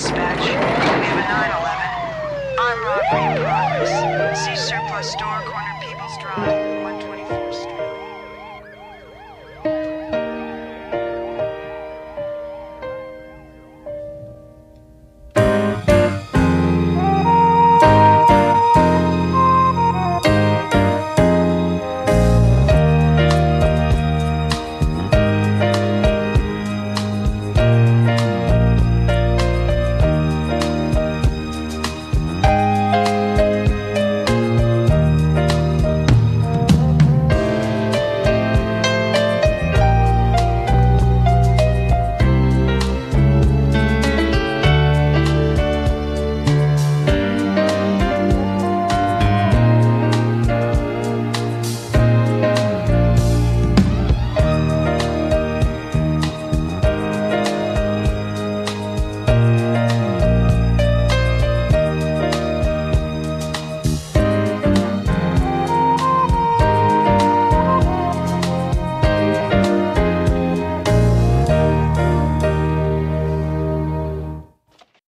dispatch. We have a 911. Armed robbery in progress. See surplus store, corner People's Drive.